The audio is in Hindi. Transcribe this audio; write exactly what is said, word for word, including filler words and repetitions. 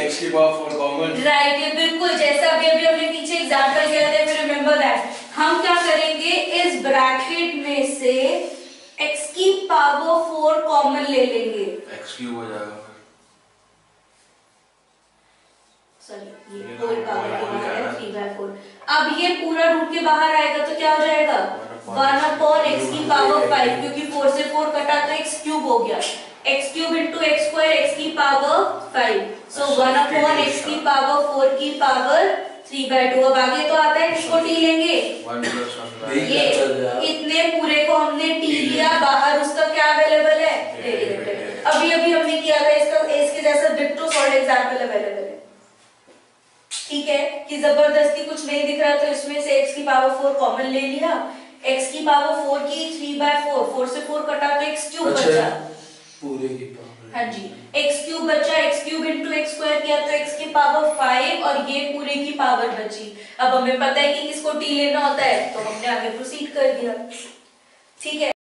x की पावर फोर कॉमन। राइट, ये बिल्कुल जैसा अभी अभी हमने पीछे एग्जांपल किया था, फिर रिमेंबर दैट। हम क्या करेंगे, इस ब्रैकेट में से x की पावर फोर कॉमन ले लेंगे, x क्यूब हो जाएगा। सॉरी, ये होल पावर के बाहर है थ्री बाय फोर। अब ये पूरा रूट के बाहर आएगा तो क्या हो जाएगा, वन अपॉन एक्स की पावर फाइव, क्योंकि फोर से फोर कटा तो एक्स क्यूब हो गया, x cube into x square x की power five, so one upon x की पावर फोर की पावर थ्री बाय टू। अब आगे तो आता है, किसको टी लेंगे, ये इतने पूरे को हमने टी लिया, बाहर उसका क्या अवेलेबल है, डेरिवेटिव। अभी अभी हमने किया था इसका, इसके जैसा डिट्टो सॉल्व एग्जांपल अवेलेबल है। ठीक है, कि जबरदस्ती कुछ नहीं दिख रहा तो इसमें से x की पावर फोर कॉमन ले लिया, x की पावर फोर की थ्री बाय फोर, फोर से फोर कटा तो x क्यूब बचा, पूरे की पावर, हाँ जी, x क्यूब बचा, x cube into x square किया तो x की पावर फाइव और ये पूरे की पावर बची। अब हमें पता है कि किसको t लेना होता है, तो हमने आगे प्रोसीड कर दिया। ठीक है।